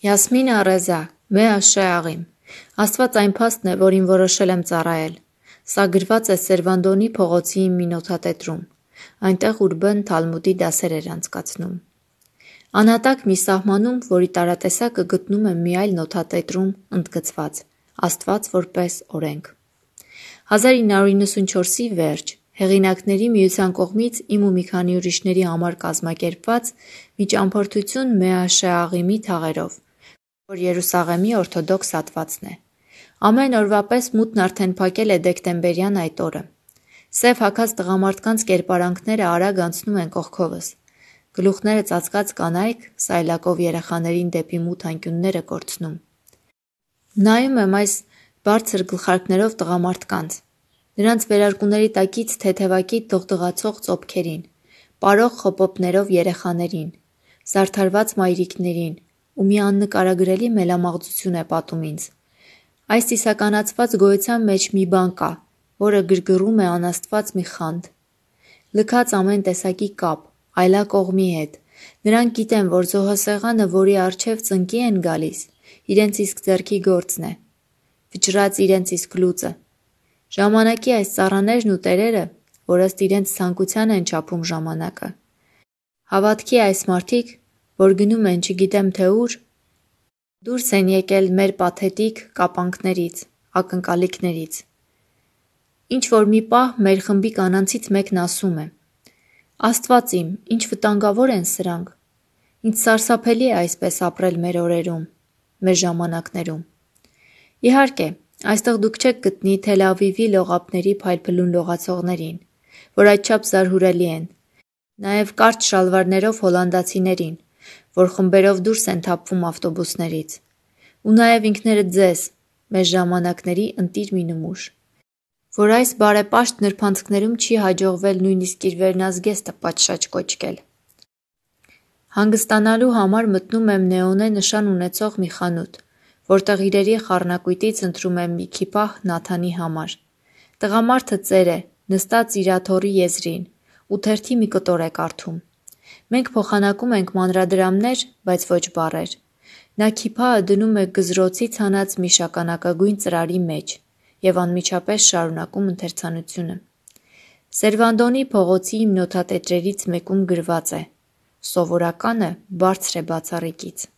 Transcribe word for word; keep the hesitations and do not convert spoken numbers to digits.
Յասմինա Ռեզա, Մե Աշեաղիմ, Աստված այն փաստն է, որին որոշել եմ ծառայել։ Սա գրված է Սերվանդոնի փողոցի իմ մի նոթատետրում, այնտեղ ուր Բն Թալմուդի դասեր էր անցկացնում։ Անհատակ մի սահմանում, որի տարատեսակը գտնում եմ մի այլ նոթատետրում ընդգծված՝ Աստված որպես օրենք։ հազար ինը հարյուր նվաթ չորսի վերջ, հեղինակների միության կողմից իմ ու մի քանի ուրիշների համար կազմակերպված մի ճամփորդություն Մեաշեաղիմի թաղերով, որ Երուսաղեմի օրթոդոքս հատվածն է։ Ամեն օրվա պես մութն արդեն փակել է դեկտեմբերյան այդ օրը։ Սև հագած տղամարդկանց կերպարանքները արագ անցնում են կողքովս։ Գլուխները ծածկած կանայք սայլակով երեխաներին դեպի մութ անկյունները կորցնում։ Նայում եմ այս բարձր գլխարկներով տղամարդկանց, նրանց վերարկուների տակից թեթևակի դողդղացող ծոպքերին, պարող խոպոպներով երեխաներին, զարդարված մայրիկներին, ու մի աննկարագրելի մելամաղձություն է պատում ինձ։ Այս ծիսականացված գոյության մեջ մի բան կա, որը գրգռում է անաստված մի խանդ։ Լքած ամեն տեսակի կապ, այլակողմի հետ, նրանք գիտեն, որ զոհասեղանը, որի առջև ծնկի են գալիս, իրենց իսկ ձեռքի գործն է, վճռած իրենց իսկ լուծը։ Ժամանակի այս ծառաներն ու տերերը, որ ըստ իրենց ցանկության են չափում ժամանակը։ Հավատքի այս մարդիկ, որ գնում են չգիտեմ թե ուր, դուրս են եկել մեր պաթետիկ կապանքներից, ակնկալիքներից։ Ինչ-որ մի պահ մեր խմբի կանանցից մեկն ասում է. «Աստված իմ, ինչ վտանգավոր են սրանք։ Ինձ սարսափելի է այսպես ապրել մեր օրերում, մեր ժամանակներում»։ Իհարկե, այստեղ դուք չեք գտնի Թել Ավիվի լողափների փայլփլուն լողացողներին, որ այդչափ զարհուրելի են, նաև կարճ շալվարներով հոլանդացիներին, որ խմբերով դուրս են թափվում ավտոբուսներից, ու նաև ինքներդ ձեզ, մեր ժամանակների ընտիր մի նմուշ, որ այս բարեպաշտ նրբանցքներում չի հաջողվել նույնիսկ իր վերնազգեստը պատշաճ կոչկել։ Հանգստանալու համար մտնում եմ նեոնե նշան ունեցող մի խանութ, որտեղ իրերի խառնակույտից ընտրում եմ մի քիփահ Նաթանի համար։ Տղամարդը ծեր է, նստած իր աթոռի եզրին, ու թերթի մի կտոր է կարդում։ Մենք փոխանակում ենք մանրադրամներ, բայց ոչ բառեր։ Նա քիփահը դնում է գզրոցից հանած մի շագանակագույն ծրարի մեջ և անմիջապես շարունակում ընթերցանությունը։ Սերվանդոնի փողոցի իմ նոթատետրերից մեկում գրված է. «Սովորականը բարձր է բացառիկից»։